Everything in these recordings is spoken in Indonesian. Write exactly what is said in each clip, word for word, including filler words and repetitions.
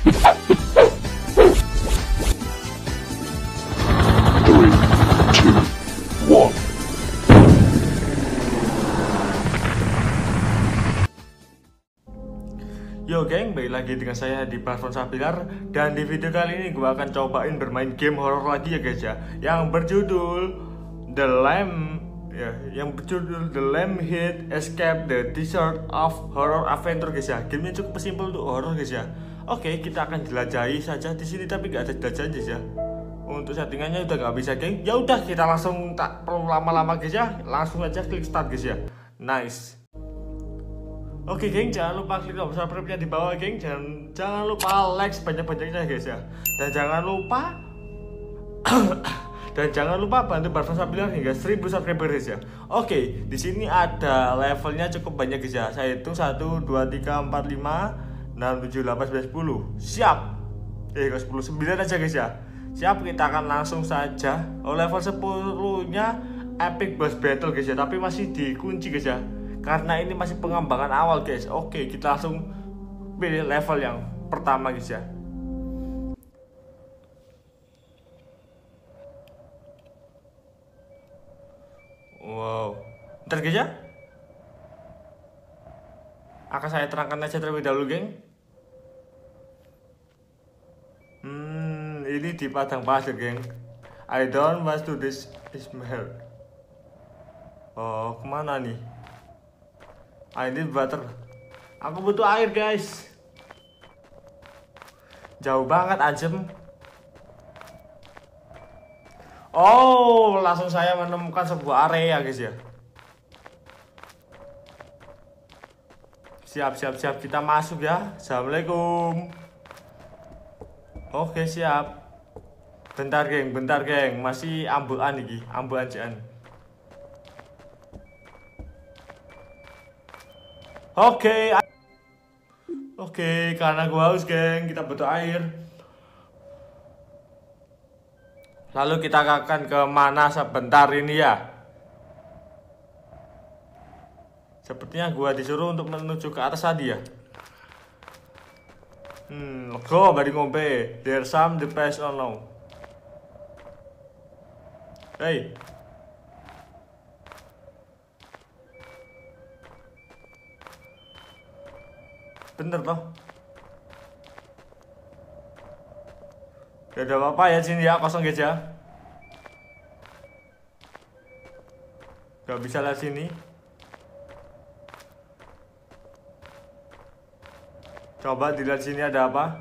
Yo geng, balik lagi dengan saya di Platform Sabilar. Dan di video kali ini gue akan cobain bermain game horror lagi ya guys ya, yang berjudul The Lamb ya, yang berjudul The Lamb Hid Escape the Desert of Horror Adventure guys ya. Gamenya cukup simpel untuk horror guys ya. Oke, kita akan jelajahi saja di sini, tapi gak ada jelajahan guys ya. Untuk settingannya udah gak bisa geng. Ya udah, kita langsung, tak perlu lama-lama guys ya, langsung aja klik start guys ya. Nice. Oke geng, jangan lupa klik tombol subscribe-nya di bawah geng, dan jangan lupa like sebanyak-banyaknya guys ya. Dan jangan lupa dan jangan lupa bantu Platform Sabilar hingga seribu subscriber guys ya. Oke, di sini ada levelnya cukup banyak guys ya. Saya hitung satu, dua, tiga, empat, lima, enam, tujuh, delapan, sembilan, sepuluh. Siap. Eh, ke sepuluh, sembilan aja guys ya. Siap, kita akan langsung saja. Oh, level sepuluh-nya epic boss battle guys ya, tapi masih dikunci guys ya. Karena ini masih pengembangan awal guys. Oke, kita langsung pilih level yang pertama guys ya. Wow, bentar guys ya, akan saya terangkan aja terlebih dahulu geng. Hmm, ini di padang pasir geng. I don't want to this is my heart. Oh, kemana nih? I need water. Aku butuh air guys. Jauh banget anjem. Oh, langsung saya menemukan sebuah area guys ya. Siap, siap, siap. Kita masuk ya. Assalamualaikum. Oke, siap. Bentar geng, bentar geng. Masih ambulan nih, ambulan cian. Oke, oke, karena gua haus geng, kita butuh air. Lalu kita akan ke mana sebentar ini ya? Sepertinya gua disuruh untuk menuju ke atas tadi ya. Hmm, go bari ngombe. There's some the best or no. Hey. Bener toh? Gak ada apa-apa ya sini ya, kosong guys ya. Gak bisa lihat sini. Coba dilihat sini ada apa.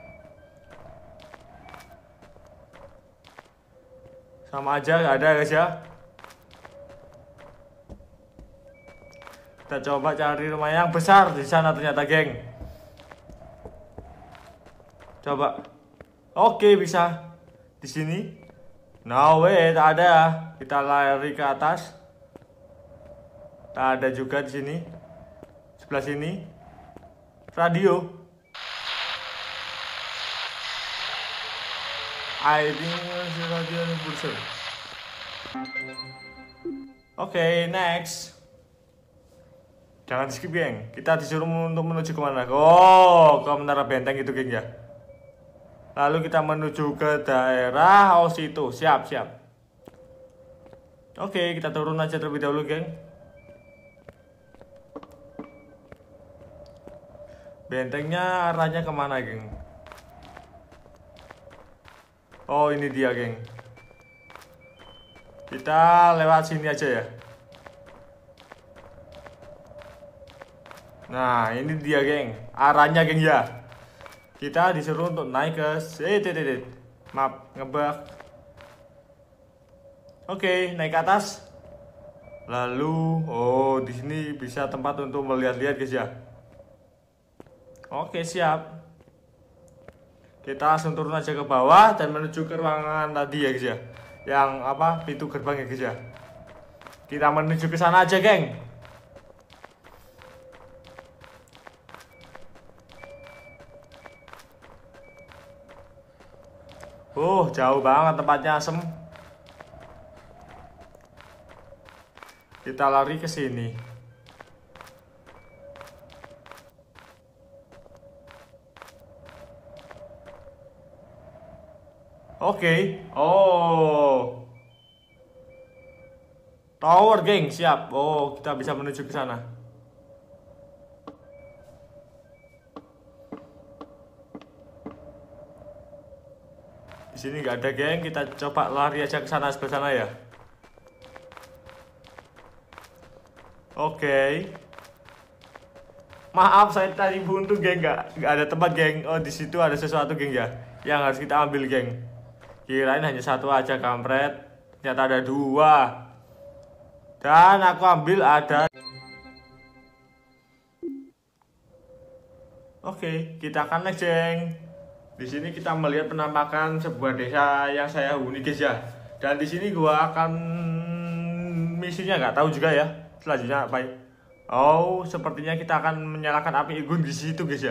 Sama aja gak ada guys ya. Kita coba cari rumah yang besar di sana ternyata geng. Coba. Oke, bisa. Di sini. No way, tak ada. Kita lari ke atas. Tak ada juga di sini. Sebelah sini. Radio. I think radio pulsar. Oke, next. Jangan skip geng. Kita disuruh untuk menuju kemana? Oh, ke menara benteng itu geng ya. Lalu kita menuju ke daerah oh situ. Siap, siap. Oke, kita turun aja terlebih dahulu geng. Bentengnya arahnya kemana geng? Oh, ini dia geng. Kita lewat sini aja ya. Nah, ini dia geng, arahnya geng ya. Kita disuruh untuk naik ke eh titit. Maaf, ngebak. Oke, naik ke atas. Lalu, oh, di sini bisa tempat untuk melihat-lihat guys ya. Oke, siap. Kita langsung turun aja ke bawah dan menuju ke ruangan tadi ya guys ya. Yang apa? Pintu gerbang ya guys ya. Kita menuju ke sana aja, geng. Uh, jauh banget tempatnya, asem. Kita lari ke sini. Oke. Oh. Tower, geng, siap. Oh, kita bisa menuju ke sana. Di sini nggak ada, geng. Kita coba lari aja ke sana, sebelah sana ya. Oke. Maaf, saya tadi buntu, geng. Nggak nggak ada tempat, geng. Oh, di situ ada sesuatu, geng ya. Yang harus kita ambil, geng. Kirain hanya satu aja, kampret. Ternyata ada dua. Dan aku ambil ada. Oke, kita akan next, geng. Di sini kita melihat penampakan sebuah desa yang saya huni, guys ya. Dan di sini gua akan misinya nggak tahu juga ya. Selanjutnya apa ya? Oh, sepertinya kita akan menyalakan api unggun di situ, guys ya.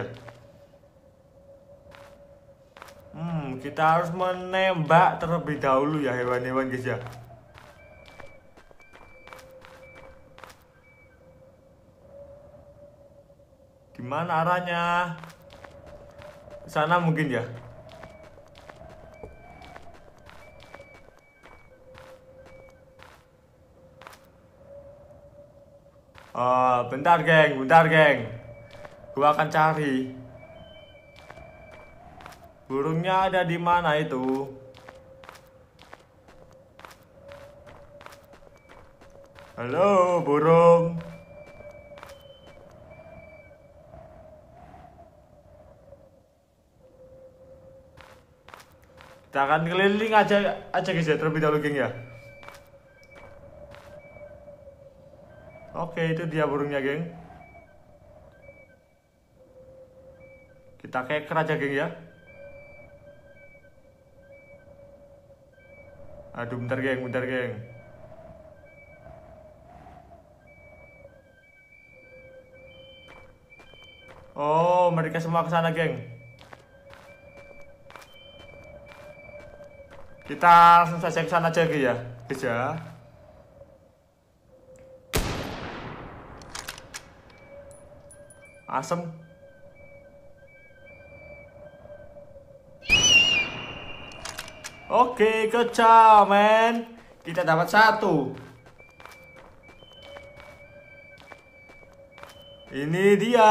Hmm, kita harus menembak terlebih dahulu ya hewan-hewan, guys ya. Gimana arahnya? Sana mungkin ya. Oh, bentar, geng, bentar, geng. Gua akan cari. Burungnya ada di mana itu? Halo, burung. Kita akan keliling aja aja guys ya, terlebih dahulu, geng ya. Oke, itu dia burungnya, geng. Kita keker aja, geng ya. Aduh, bentar, geng, bentar, geng. Oh, mereka semua ke sana, geng. Kita langsung saja ke sana aja, geng ya, guys ya. Asem. Oke, kecil, men. Kita dapat satu. Ini dia.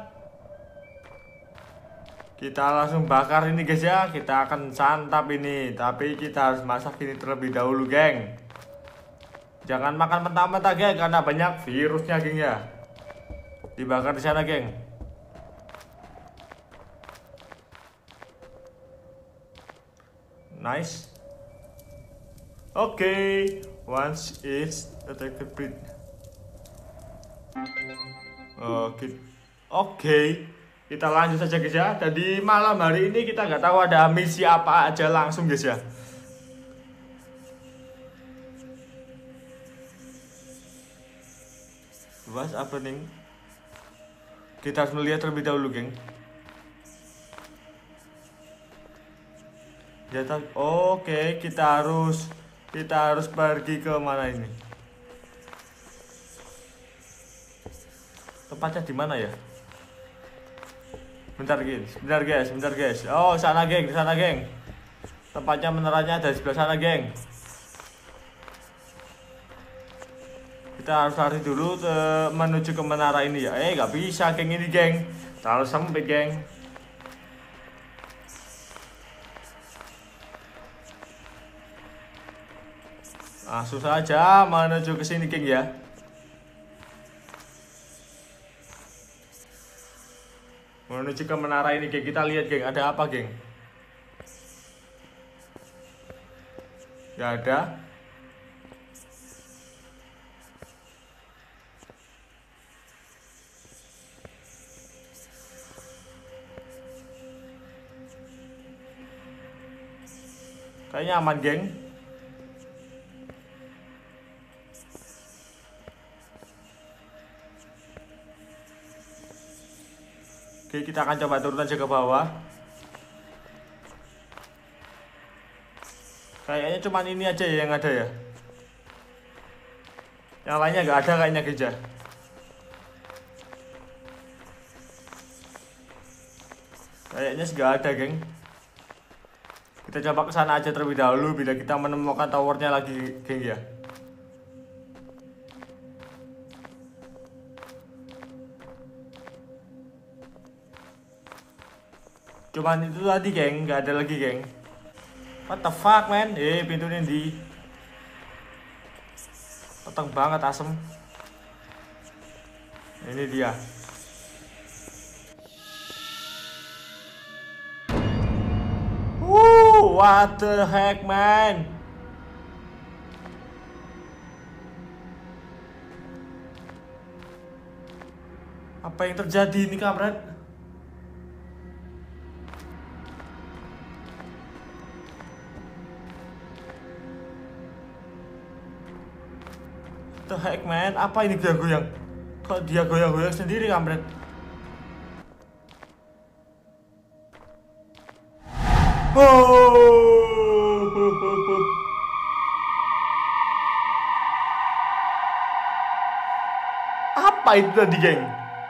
Kita langsung bakar ini, guys ya. Kita akan santap ini. Tapi kita harus masak ini terlebih dahulu, geng. Jangan makan mentah-mentah, geng, karena banyak virusnya, geng ya. Dibakar di sana, geng. Nice. Oke, okay. Once it's attack the breed. Oke, okay. Oke. Okay. Kita lanjut saja, guys ya. Jadi malam hari ini kita nggak tahu ada misi apa aja langsung, guys ya. What's happening? Kita harus melihat terlebih dahulu, geng. Jatuh. Oke, kita harus kita harus pergi ke mana ini? Tempatnya di mana ya? Bentar, guys. Bentar, guys. Bentar, guys. Oh, sana, geng. Di sana, geng. Tempatnya menerannya ada di sebelah sana, geng. Kita harus lari dulu ke, menuju ke menara ini ya. Eh, nggak bisa, geng, ini, geng. Terlalu sempit, geng. Ah, susah aja menuju ke sini, geng ya. Menuju ke menara ini, geng. Kita lihat, geng, ada apa, geng? Ya ada. Kayaknya aman, geng. Oke, kita akan coba turun aja ke bawah. Kayaknya cuman ini aja ya yang ada ya. Yang lainnya nggak ada kayaknya, guys ya. Kayaknya nggak ada, geng. Kita coba ke sana aja terlebih dahulu bila kita menemukan towernya lagi, geng ya. Cuman itu tadi, geng, nggak ada lagi, geng. What the fuck, man? Eh, pintunya di peteng banget, asem. Ini dia. Woo, what the heck, man? Apa yang terjadi ini, kampret? The heck, man? Apa ini goyang-goyang? Kok dia goyang-goyang sendiri, kampret? Oh. Apa itu tadi, geng?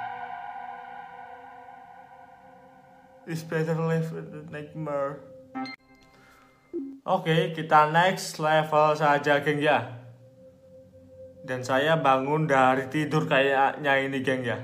It's better live with the nightmare. Oke, kita next level saja, geng ya. Dan saya bangun dari tidur kayaknya ini, geng ya.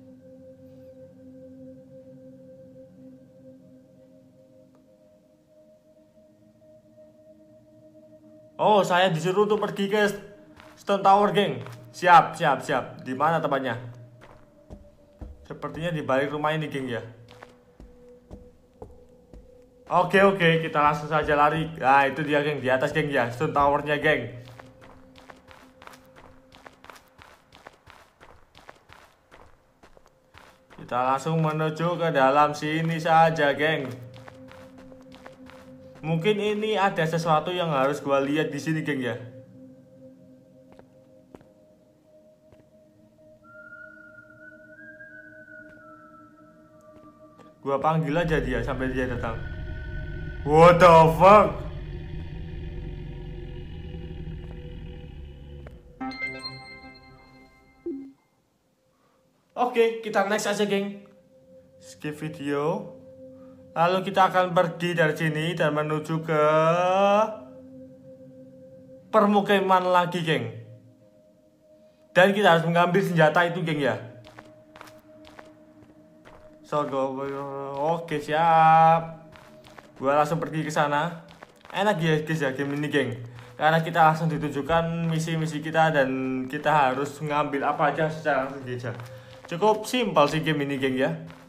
Oh, saya disuruh untuk pergi ke Stone Tower, geng. Siap, siap, siap. Di mana tempatnya? Sepertinya di balik rumah ini, geng ya. Oke, oke, kita langsung saja lari. Nah, itu dia, geng, di atas, geng ya. Stone Towernya, geng. Kita langsung menuju ke dalam sini saja, geng. Mungkin ini ada sesuatu yang harus gua lihat di sini, geng ya. Gua panggil aja dia sampai dia datang. What the fuck? Oke, kita next aja, geng. Skip video. Lalu kita akan pergi dari sini dan menuju ke permukiman lagi, geng. Dan kita harus mengambil senjata itu, geng ya. So, go. Oke, siap. Gua langsung pergi ke sana. Enak ya, guys ya, game ini, geng. Karena kita langsung ditunjukkan misi-misi kita dan kita harus mengambil apa aja secara langsung aja. Cukup simpel sih game ini, geng ya.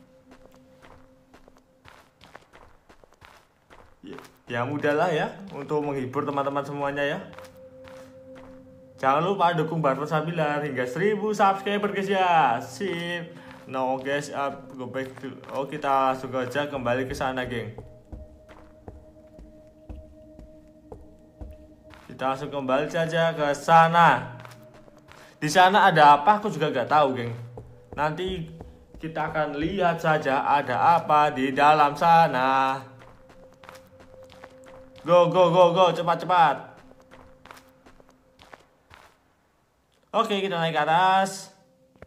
Ya mudahlah ya untuk menghibur teman-teman semuanya ya. Jangan lupa dukung Barfon Sabilar hingga seribu subscriber, guys ya. Sip. No guys, up go back to. Oh, kita langsung aja kembali ke sana, geng. Kita langsung kembali saja ke sana. Di sana ada apa? Aku juga gak tahu, geng. Nanti kita akan lihat saja ada apa di dalam sana. Go, go, go, go, cepat, cepat. Oke, kita naik ke atas.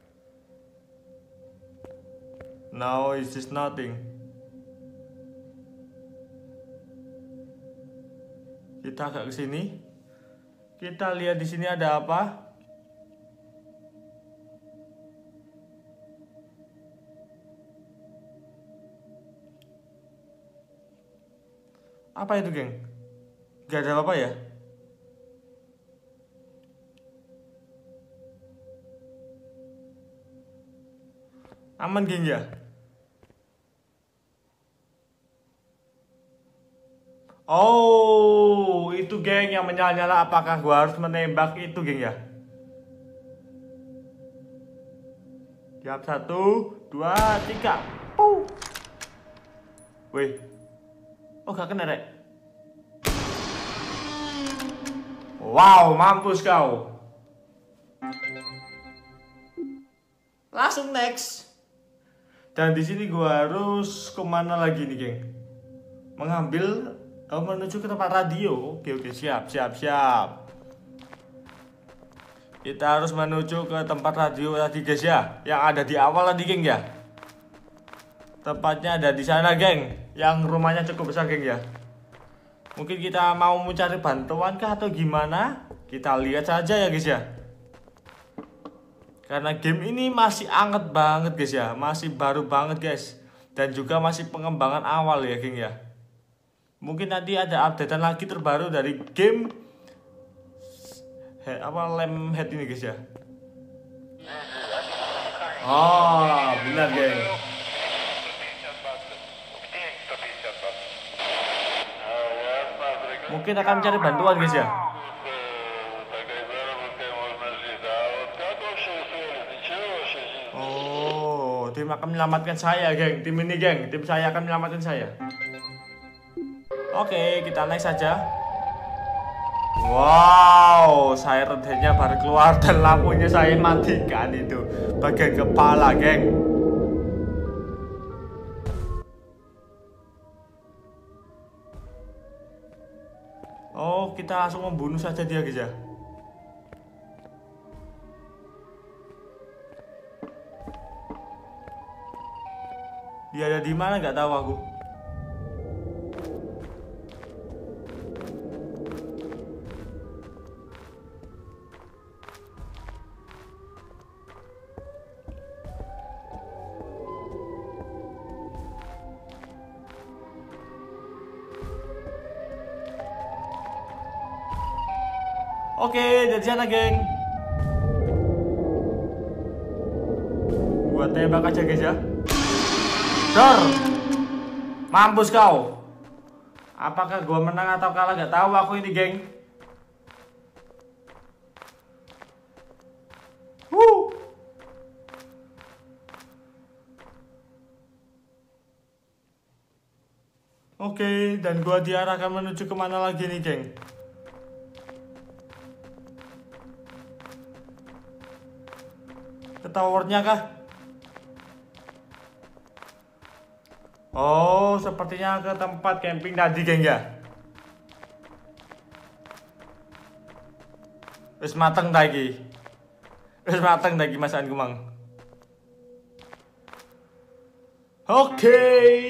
Now it is nothing. Kita agak ke sini. Kita lihat di sini ada apa? Apa itu, geng? Gak ada apa-apa ya? Aman, geng ya? Oh, itu, geng, yang menyala-nyala. Apakah gua harus menembak itu, geng ya? Siap, satu, dua, tiga. Puh. Wih. Oh, gak kena, rek. Wow, mampus kau. Langsung next. Dan di sini gua harus kemana lagi nih, geng? Mengambil, oh, menuju ke tempat radio. Oke, oke, siap, siap, siap. Kita harus menuju ke tempat radio tadi, guys ya, yang ada di awal tadi, geng ya. Tempatnya ada di sana, geng. Yang rumahnya cukup besar, geng ya. Mungkin kita mau mencari bantuan kah atau gimana? Kita lihat saja ya guys ya. Karena game ini masih anget banget guys ya, masih baru banget guys. Dan juga masih pengembangan awal ya geng ya. Mungkin nanti ada updatean lagi terbaru dari game he, apa Lemhead ini guys ya. Oh benar geng. Mungkin akan mencari bantuan guys ya. Oh, tim akan menyelamatkan saya geng. Tim ini geng, tim saya akan menyelamatkan saya. Oke, kita naik saja. Wow, siren headnya baru keluar dan lampunya saya matikan itu bagian kepala geng. Oh, kita langsung membunuh saja dia guys ya. Dia ada di mana nggak tahu aku. Oke, dari sana geng. Gua tembak aja guys ya. Dor, mampus kau. Apakah gua menang atau kalah gak tahu aku ini geng. Woo. Oke, dan gua diarahkan menuju kemana lagi nih geng. Ke towernya kah? Oh, sepertinya ke tempat camping tadi geng ya. Wis mateng lagi. Wis mateng lagi Mas Angkumang. Oke.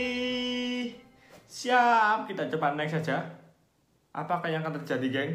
Siap, kita coba naik saja. Apakah yang akan terjadi geng?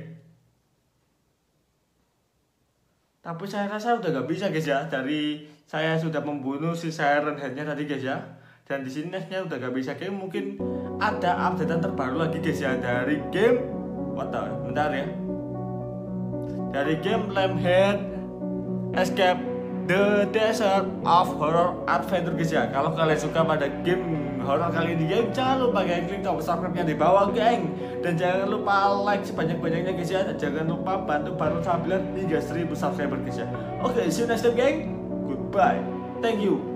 Tapi saya rasa udah gak bisa guys ya. Dari saya sudah membunuh si siren headnya tadi guys ya. Dan di sini nextnya udah gak bisa game. Mungkin ada updatean terbaru lagi guys ya dari game. What the? Bentar ya. Dari game Lemhead Escape the Desert of Horror Adventure guys ya. Kalau kalian suka pada game horror kali ini game, jangan lupa guys klik tombol subscribe-nya di bawah geng. Dan jangan lupa like sebanyak-banyaknya guys ya. Dan jangan lupa bantu Barton Sabilar hingga seribu subscriber guys ya. Oke, see you next time geng. Goodbye. Thank you.